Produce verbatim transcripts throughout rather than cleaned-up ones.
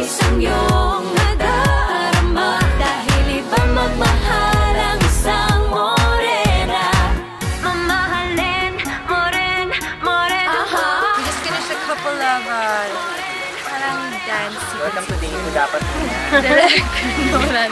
isang iyong nadarama. Dahil iba magmahal ang isang morena. Mamahalin mo rin, morena. We just finished a couple of uh, parang dancing. Welcome to the ito dapat Morena.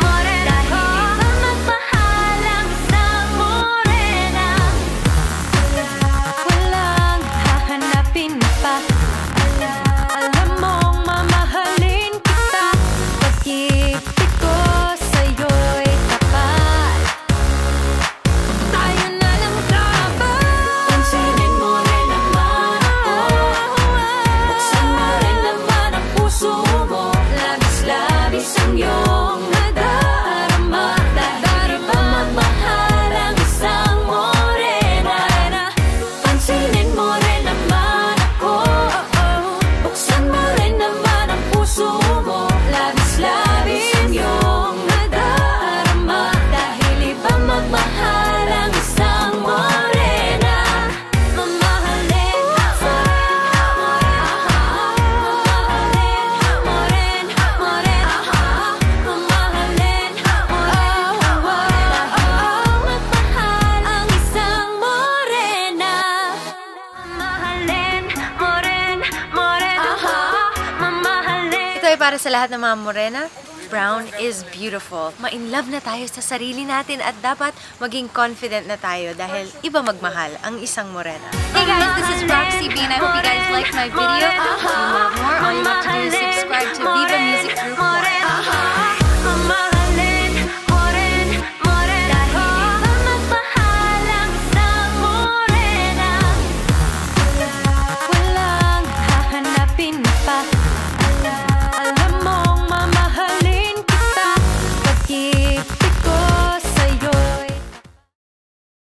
Para sa lahat ng mga morena, brown is beautiful. Ma-in-love na tayo sa sarili natin at dapat maging confident na tayo dahil iba magmahal ang isang morena. Hey guys, this is Roxy B and I hope you guys liked my video. If you want more, all you have to do is subscribe to Viva Music Group one. Walang hahanapin